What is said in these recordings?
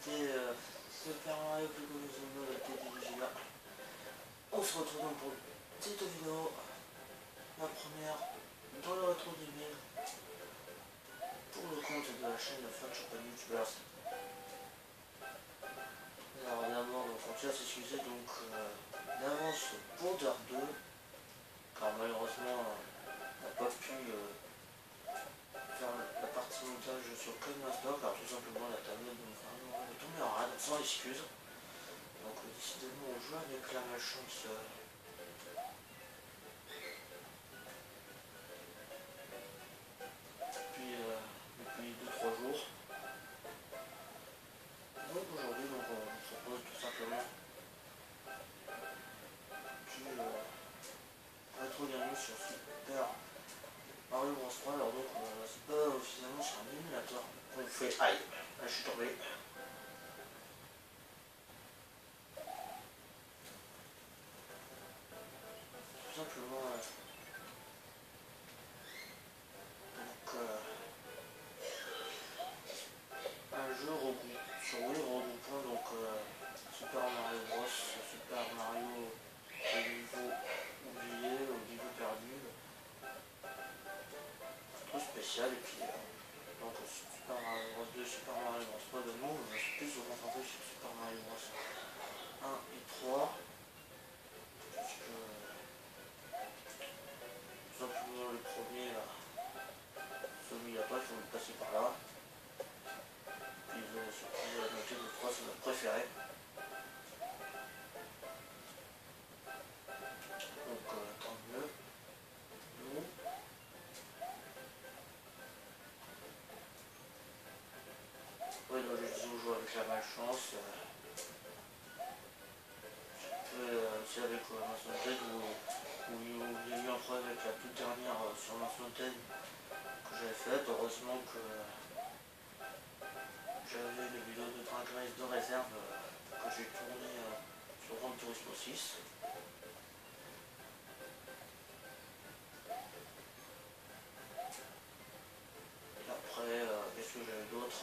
c'était Super Mario Bros. La TDVGA. On se retrouve donc pour cette vidéo, la première dans le rétro gaming, pour le compte de la chaîne de Fun Champagne YouTubers. Alors d'abord, on tient à s'excuser donc d'avance pour Dirt 2, car malheureusement on n'a pas pu faire la partie montage sur Codemaster, car tout simplement la tablette est tombée en rade, sans excuse. Donc décidément on joue avec la malchance depuis 2-3 jours. Donc aujourd'hui on vous propose tout simplement du rétro gaming sur Super Mario Bros 3. Alors donc c'est pas officiellement sur un émulateur qu'on fait. Aïe, là je suis tombé. Tout simplement un jeu sur Wii regroupant donc Super Mario Bros, Super Mario au niveau oublié, au niveau perdu, trop spécial. Et puis donc Super Mario Bros 2, Super Mario Bros 3, de nous on va plus se concentrer sur Super Mario Bros 1 et 3, puisque tout simplement le premier là, celui après il faut le passer par là. Puis surtout la noter le 3 c'est notre préféré. Donc tant mieux. Nous. Oui, donc je disais on joue avec la malchance. C'est avec Master Ted où il y a eu un problème avec la toute dernière sur Master Ted que j'avais faite. Heureusement que j'avais les vidéos de Drag Race de réserve que j'ai tourné sur Gran Turismo 6. Et après, qu'est-ce que j'avais d'autre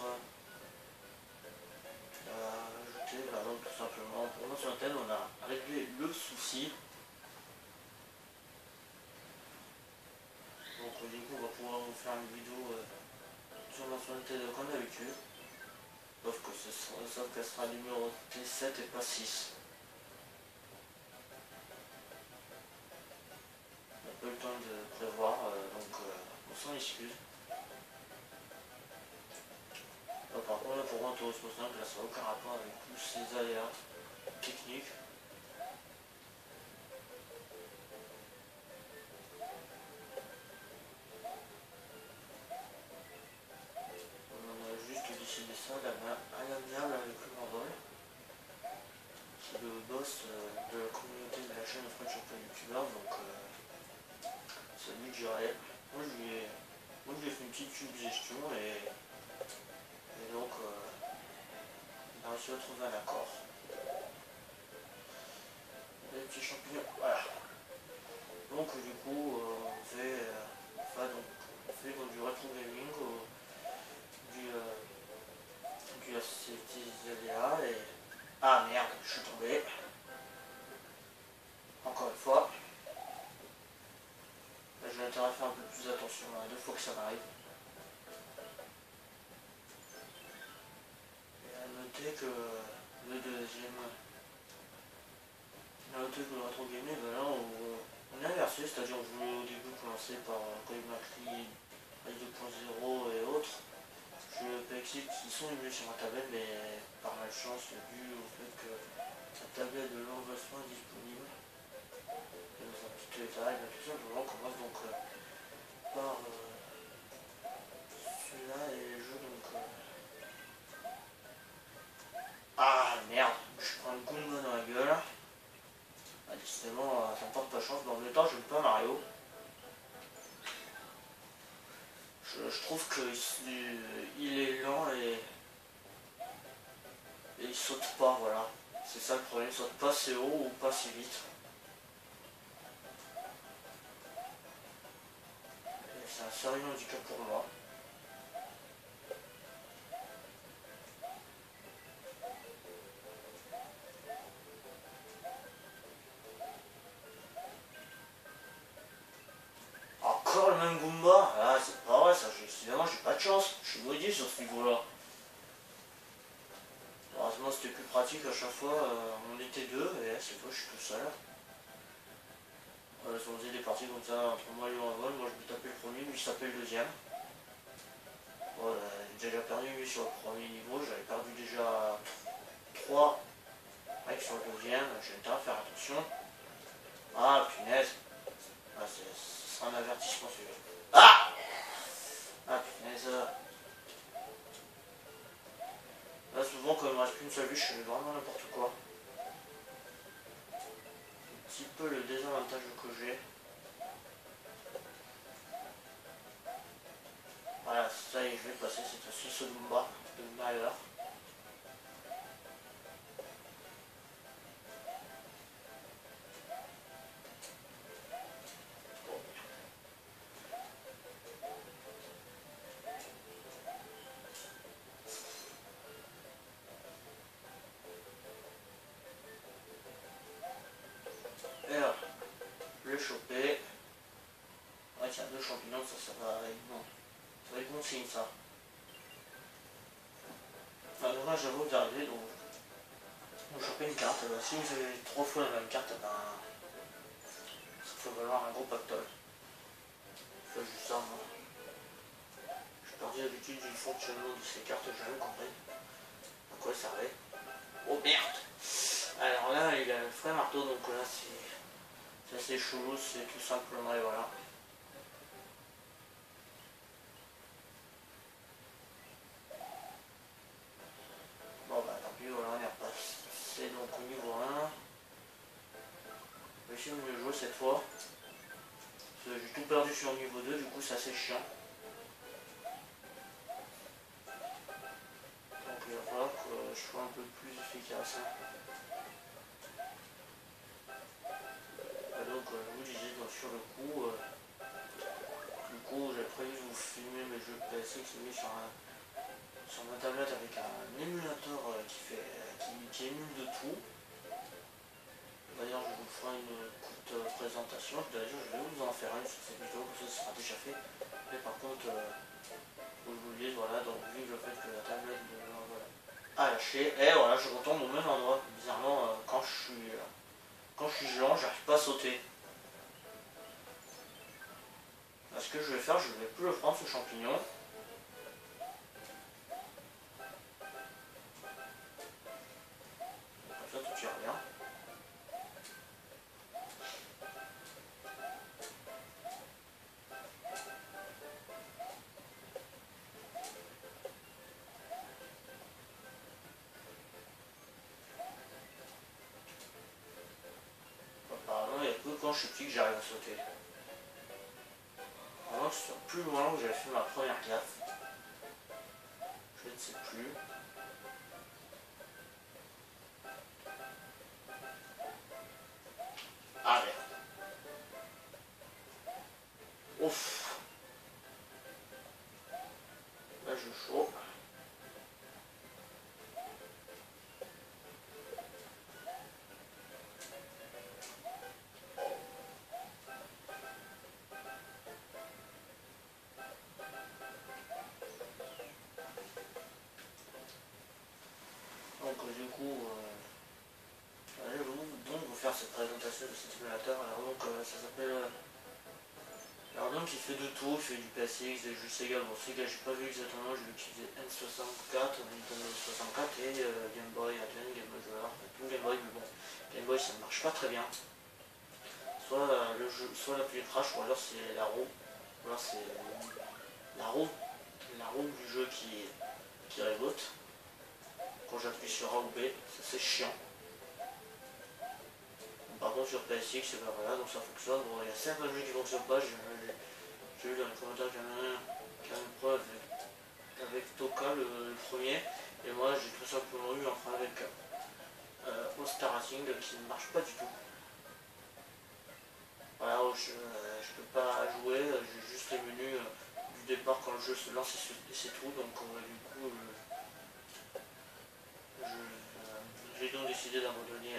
à ajouter? Bah, donc tout simplement, pour Master Ted, on a réglé le souci. Donc du coup, on va pouvoir vous faire une vidéo sur Master Ted comme d'habitude. Sauf qu'elle sera numérotée 7 et pas 6. On n'a pas eu le temps de prévoir, donc on s'en excuse. Par contre, là, pour Gran Turismo 5, là, ça n'a aucun rapport avec tous ces aléas techniques. On a juste décidé ça à l'amiable avec le Mandol, qui est le boss de la communauté de la chaîne French Open YouTuber, donc c'est lui que j'irai. Moi je lui ai fait une petite suggestion et donc on a réussi à trouver un accord. Les petits champignons, voilà. Donc du coup on fait du rétro gaming, du ACTZLA et... Ah merde, je suis tombé. Encore une fois. Là, j'ai intérêt à faire un peu plus attention à 2 fois que ça m'arrive. Et à noter que le deuxième... À noter que le rétro gaming, ben là on est inversé, c'est-à-dire que je voulais au début commencer par Code Macri, 2.0 et autres. Je PXX qui sont émulés sur ma tablette, mais par malchance, dû au fait que la tablette de l'enregistrement est disponible. Et dans un petit état, et bien tout simplement on commence donc par celui-là et les jeux donc... Ah merde, je prends le Goomba dans la gueule. Ah, décidément, ça me porte pas chance. Dans le temps, j'aime pas Mario. Je trouve qu'il est lent et il saute pas, voilà. C'est ça le problème, il saute pas assez haut ou pas assez vite. Et c'est un sérieux handicap pour moi. de chance, je suis maudit sur ce niveau-là. Heureusement c'était plus pratique à chaque fois, on était deux et cette fois je suis tout seul. On faisait des parties comme ça entre moi et lui en vol, moi je me tapais le premier, lui il tapait le deuxième. Bon, j'ai déjà perdu lui sur le premier niveau, j'avais perdu déjà 3 mecs sur le deuxième, j'ai intérêt à faire attention. Ah punaise, ah, ce sera un avertissement celui-là. Ah, ah punaise. Là souvent quand il me reste qu'une seule vie, je fais vraiment n'importe quoi. Un petit peu le désavantage que j'ai. Voilà, ça y est, je vais passer cette fois-ci ce Lumba de malheur. Et là, je l'ai chopé. Ouais, tiens, 2 champignons, ça va être bon. Ça va être bon signe, ça. Alors là, j'avoue d'arriver, donc vous chopez une carte. Si vous avez 3 fois la même carte, ben, ça peut valoir un gros pactole. Je fais juste ça, moi. J'ai perdu l'habitude du fonctionnement de ces cartes, j'ai jamais compris. À quoi ça servait. Oh merde! Alors là, il a le frais marteau, donc là, c'est assez chelou, c'est tout simplement, et voilà. Bon bah tant pis, voilà, on est repassé donc au niveau 1. Je vais essayer de mieux jouer cette fois. J'ai tout perdu sur le niveau 2, du coup c'est assez chiant. Donc il va falloir que je sois un peu plus efficace. Et donc je vous disais, donc, sur le coup, du coup j'ai prévu de vous filmer mes jeux PSX mis sur ma tablette avec un émulateur qui émule de tout. D'ailleurs je vous ferai une courte présentation, d'ailleurs je vais vous en faire une sur cette vidéo, parce que ça sera déjà fait. Mais par contre, je vous le dis, voilà, donc vu le fait que la tablette voilà, a lâché, et voilà, je retombe au même endroit. Bizarrement, quand je suis géant, j'arrive pas à sauter. Là, ce que je vais faire, je vais plus le prendre ce champignon. Comme ça, tout ira bien. Apparemment, il n'y a que quand je suis petit que j'arrive à sauter. Avant que ce soit plus loin où j'avais fait ma première gaffe. Je ne sais plus. Ah merde. Ouf. Là je chauffe. Donc du coup, je vais donc vous faire cette présentation de cet simulateur. Alors donc ça s'appelle... alors donc il fait de tout, il fait du PSX, des jeux Sega. Bon Sega j'ai pas vu exactement, je vais utiliser N64, Nintendo 64 et Game Boy Advance, Game Boy Color, tout Game Boy, mais bon, Game Boy ça ne marche pas très bien. Soit le jeu, soit l'appui crash, ou alors c'est la roue. Ou alors c'est la roue du jeu qui reboot. Quand j'appuie sur A ou B, ça c'est chiant. Par contre sur PSX, c'est pas voilà, donc ça fonctionne. Bon, il y a certains jeux qui ne fonctionnent pas, j'ai eu dans les commentaires qu'il y en a un qui a une preuve avec Toka le premier, et moi j'ai tout simplement eu un problème avec All Star Racing qui ne marche pas du tout. Voilà, je peux pas jouer, j'ai juste les menus du départ quand le jeu se lance et c'est tout, donc du coup j'ai donc décidé d'abandonner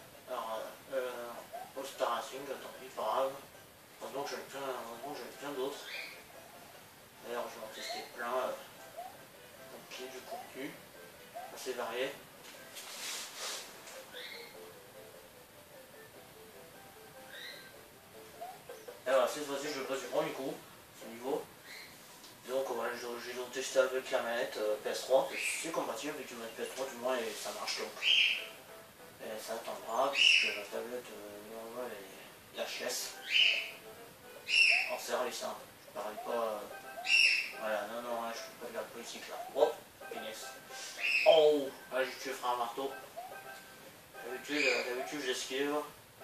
All Star Racing, tant pis, pas grave. Heureusement que j'avais plein d'autres. D'ailleurs, je vais en tester plein. Donc, du contenu assez varié. Et voilà, cette fois-ci, je le passe du premier coup, ce niveau. Donc voilà, j'ai donc testé avec la manette PS3, c'est compatible avec une manette PS3 du moins et ça marche donc. Et ça attendra puisque la tablette normale est HS en service, hein. Je parle pas. Voilà, non, non, hein, je fais pas de la politique là. Oh, finesse. Oh, là j'ai tué frère marteau. D'habitude j'esquive.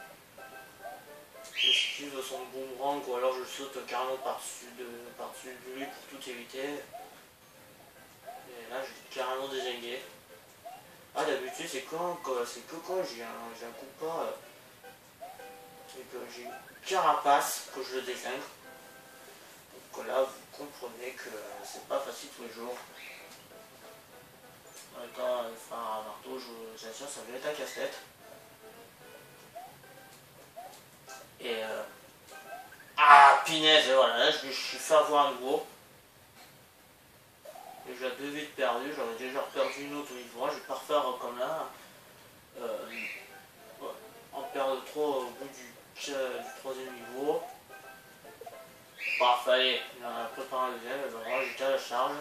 J'esquive son boomerang ou alors je saute carrément par-dessus de lui pour tout éviter. Et là j'ai carrément dézingué. Ah d'habitude c'est que quand j'ai un coup pas et que j'ai une carapace que je le dézingue. Donc là vous comprenez que c'est pas facile tous les jours. Quand faire un marteau, j'assure ça va être un casse-tête. Et ah pinaise, et voilà, là je me suis fait avoir un nouveau. Déjà 2 vies perdues, j'aurais déjà perdu une autre niveau, je vais pas refaire comme là. Ouais, en perdre trop au bout du 3e niveau. Bah fallait, il en a préparé un deuxième, donc moi j'étais à la charge.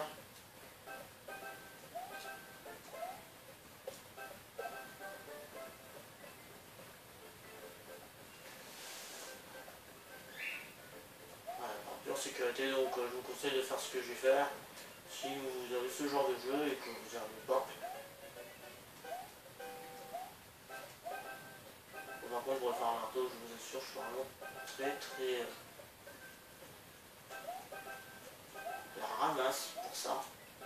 Voilà, en pure sécurité, donc je vous conseille de faire ce que je vais faire. Si vous avez ce genre de jeu et que vous n'y arrivez pas. Bon, par contre, pour le faire un marteau, je vous assure, je suis vraiment très la ramasse pour ça.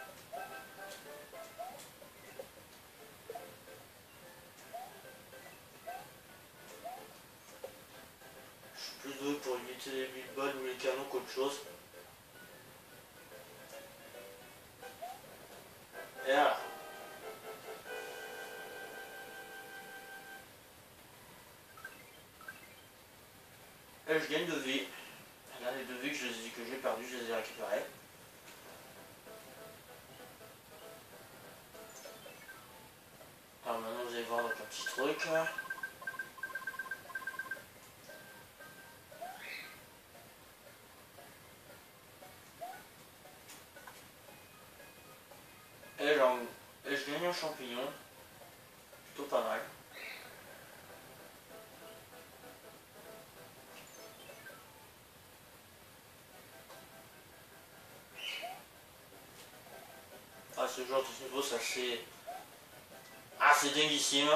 Je suis plus doué pour éviter les billes-balles ou les canons qu'autre chose. Et voilà. Et je gagne 2 vies. Là, les 2 vies que j'ai perdues, je les ai récupérées. Alors maintenant, vous allez voir donc un petit truc. Et je gagne un champignon. Plutôt pas mal. Ah, ce genre de niveau, c'est assez... Ah, c'est dinguissime.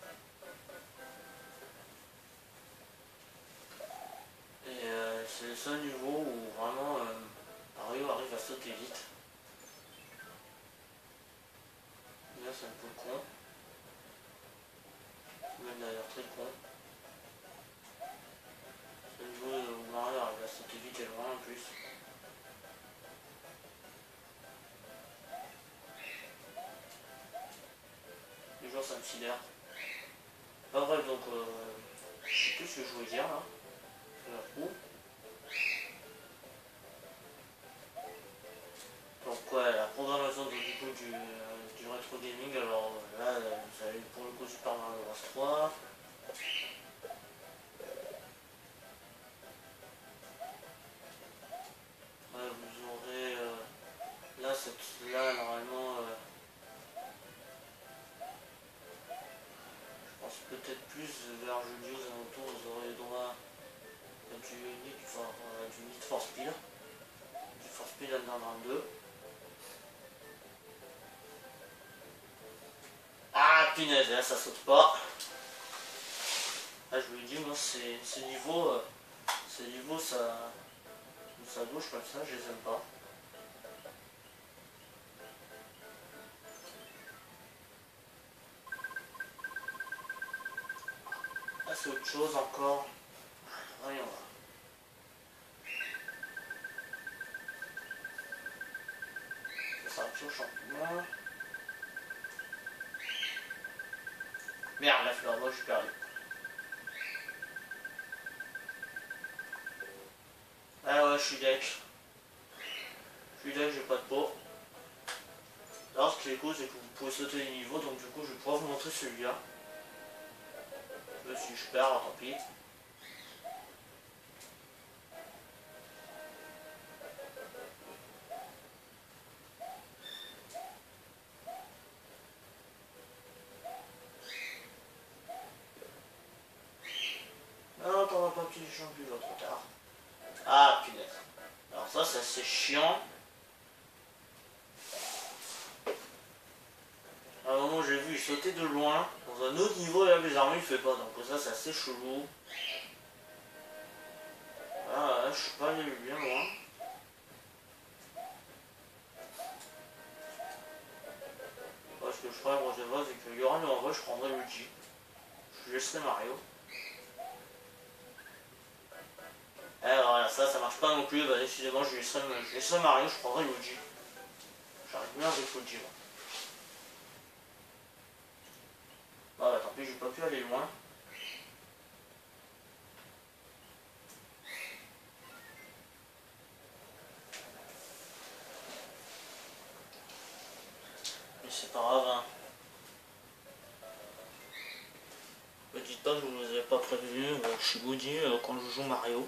Et c'est le seul niveau où vraiment Mario arrive à sauter vite. Là, c'est un peu con. Même d'ailleurs très con. C'est le niveau où Mario arrive à sauter vite et loin en plus. Les joueurs ça me sidère. Enfin bref, donc je sais plus ce que je voulais dire là. Où. Donc ouais, la programmation du coup du rétro gaming, alors là vous avez pour le coup Super Mario Bros 3. Ouais, vous aurez là normalement je pense peut-être plus vers jeudi aux alentours vous aurez le droit du Need for Speed. Du For Speed Underground 2. Ah punaise, là ça saute pas. Là je vous l'ai dit, moi ces niveaux, ça bouge comme ça, je les aime pas. Là c'est autre chose encore. Voyons voir. Ça sera toujours champignon. Merde, la fleur, moi je suis perdu. Ah ouais, je suis deck. Celui-là, j'ai pas de peau. Alors, ce qui est cool, c'est que vous pouvez sauter les niveaux, donc du coup, je vais pouvoir vous montrer celui-là. Si je perds, tant pis. Non, t'en vas pas petit champion, là, trop tard. Ah, punaise. Alors ça, c'est assez chiant. À un moment, j'ai vu, il sautait de loin. Dans un autre niveau, là, bizarrement, il fait pas. Donc ça, c'est assez chelou. Ah, je suis pas allé bien loin. Parce que je ferais, moi, je vois, c'est que Yoran, en vrai, je prendrais Luigi. Je laisserai Mario. Alors voilà, ça marche pas non plus. Bah, excusez-moi, je laisserai Mario, je prendrai Luigi. J'arrive bien avec Luigi, moi. Bah, tant pis, j'ai pas pu aller loin. Mais c'est pas grave, hein. Me dites pas que je vous avais pas prévenu, je suis maudit quand je joue Mario.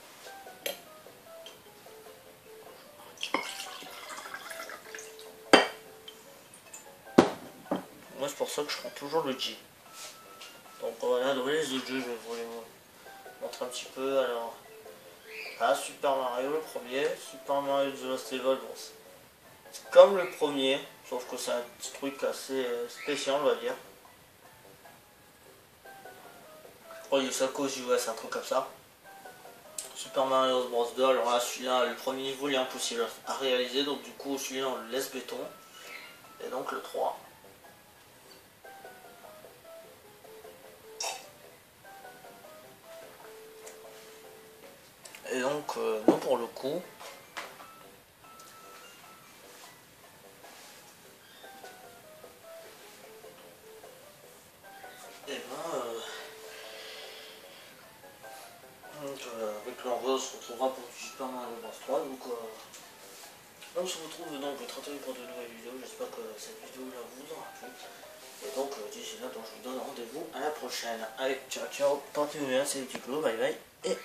Moi c'est pour ça que je prends toujours le G. Donc voilà, dans les autres jeux, je vais vous montrer un petit peu. Alors, là, Super Mario le premier, Super Mario The Lost Level, bon, c'est comme le premier, sauf que c'est un petit truc assez spécial, on va dire. Je crois que c'est à cause du US, un truc comme ça. Super Mario Bros 2, alors là, celui-là, le premier niveau, il est impossible à réaliser, donc du coup, celui-là, on le laisse béton. Et donc le 3. Et donc, non pour le coup, et ben, avec l'envoi, on se retrouvera pour du Super Mario Bros 3. Donc, on se retrouve donc le 31 pour de nouvelles vidéos. J'espère que cette vidéo là vous aura plu. Et donc, d'ici là, donc, je vous donne rendez-vous à la prochaine. Allez, ciao, ciao, portez-vous bien, c'est Duclos, bye bye. Et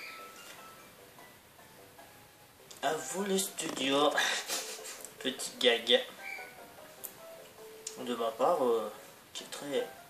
à vous les studios. Petit gag de ma part, qui est très